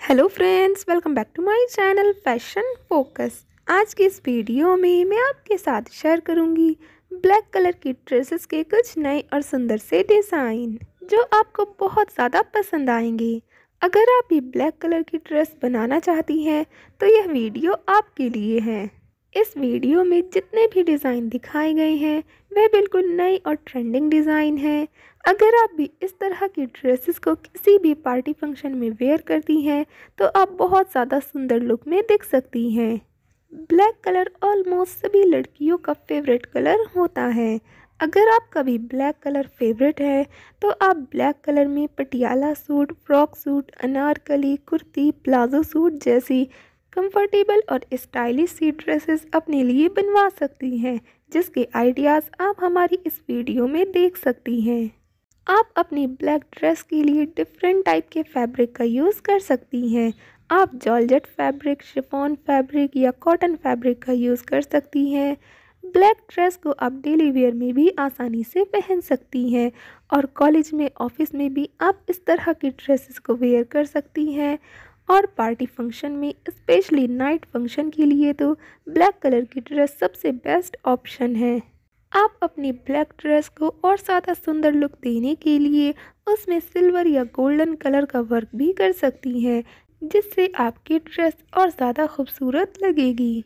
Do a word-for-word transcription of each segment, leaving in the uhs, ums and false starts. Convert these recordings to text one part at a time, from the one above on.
Hello friends, welcome back to my channel fashion focus. आज की इस वीडियो में मैं आपके साथ शेयर करूंगी ब्लैक कलर की ड्रेसेस के कुछ नए और सुंदर से डिज़ाइन जो आपको बहुत ज़्यादा पसंद आएंगे। अगर आप भी ब्लैक कलर की ड्रेस बनाना चाहती हैं तो यह वीडियो आपके लिए है। इस वीडियो में जितने भी डिज़ाइन दिखाए गए हैं वह बिल्कुल नई और ट्रेंडिंग डिज़ाइन है। अगर आप भी इस तरह की ड्रेसेस को किसी भी पार्टी फंक्शन में वेयर करती हैं तो आप बहुत ज़्यादा सुंदर लुक में दिख सकती हैं। ब्लैक कलर ऑलमोस्ट सभी लड़कियों का फेवरेट कलर होता है। अगर आपका भी ब्लैक कलर फेवरेट है तो आप ब्लैक कलर में Patiala suit, frock suit, Anarkali, kurti, palazzo suit जैसी कंफर्टेबल और स्टाइलिश सी ड्रेसेस अपने लिए बनवा सकती हैं, जिसके आइडियाज़ आप हमारी इस वीडियो में देख सकती हैं। आप अपनी ब्लैक ड्रेस के लिए डिफरेंट टाइप के फैब्रिक का यूज़ कर सकती हैं। आप जॉर्जेट फैब्रिक, शिफॉन फैब्रिक या कॉटन फैब्रिक का यूज़ कर सकती हैं। ब्लैक ड्रेस को आप डेली वेयर में भी आसानी से पहन सकती हैं और कॉलेज में, ऑफिस में भी आप इस तरह की ड्रेसेस को वेयर कर सकती हैं। और पार्टी फंक्शन में, स्पेशली नाइट फंक्शन के लिए तो ब्लैक कलर की ड्रेस सबसे बेस्ट ऑप्शन है। आप अपनी ब्लैक ड्रेस को और ज़्यादा सुंदर लुक देने के लिए उसमें सिल्वर या गोल्डन कलर का वर्क भी कर सकती हैं, जिससे आपकी ड्रेस और ज़्यादा खूबसूरत लगेगी।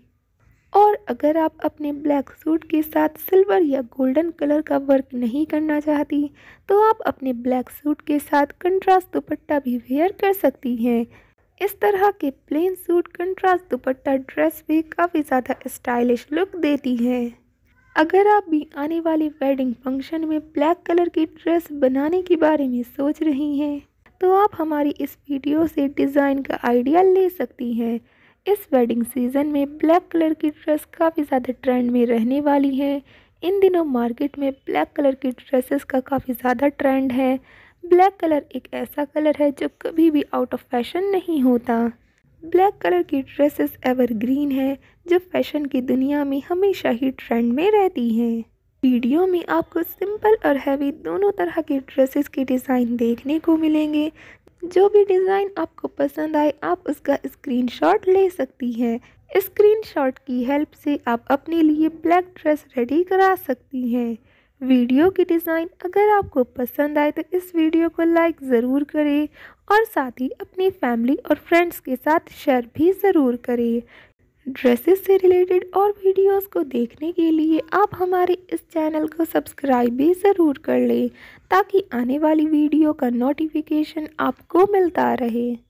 और अगर आप अपने ब्लैक सूट के साथ सिल्वर या गोल्डन कलर का वर्क नहीं करना चाहती तो आप अपने ब्लैक सूट के साथ कंट्रास्ट दुपट्टा भी वेयर कर सकती हैं। इस तरह के plain suit contrast dupatta dress भी काफ़ी ज़्यादा स्टाइलिश लुक देती है। अगर आप भी आने वाले वेडिंग फंक्शन में ब्लैक कलर की ड्रेस बनाने के बारे में सोच रही हैं तो आप हमारी इस वीडियो से डिज़ाइन का आइडिया ले सकती हैं। इस वेडिंग सीज़न में ब्लैक कलर की ड्रेस काफ़ी ज़्यादा ट्रेंड में रहने वाली है। इन दिनों मार्केट में ब्लैक कलर की ड्रेसेस का काफ़ी ज़्यादा ट्रेंड है। ब्लैक कलर एक ऐसा कलर है जो कभी भी आउट ऑफ फैशन नहीं होता। ब्लैक कलर की ड्रेसेस एवरग्रीन है जो फैशन की दुनिया में हमेशा ही ट्रेंड में रहती हैं। वीडियो में आपको सिंपल और हैवी दोनों तरह के ड्रेसेस के डिज़ाइन देखने को मिलेंगे। जो भी डिज़ाइन आपको पसंद आए आप उसका स्क्रीनशॉट ले सकती हैं। स्क्रीनशॉट की हेल्प से आप अपने लिए ब्लैक ड्रेस रेडी करा सकती हैं। वीडियो की डिज़ाइन अगर आपको पसंद आए तो इस वीडियो को लाइक ज़रूर करें और साथ ही अपनी फैमिली और फ्रेंड्स के साथ शेयर भी ज़रूर करें। ड्रेसेस से रिलेटेड और वीडियोस को देखने के लिए आप हमारे इस चैनल को सब्सक्राइब भी ज़रूर कर लें ताकि आने वाली वीडियो का नोटिफिकेशन आपको मिलता रहे।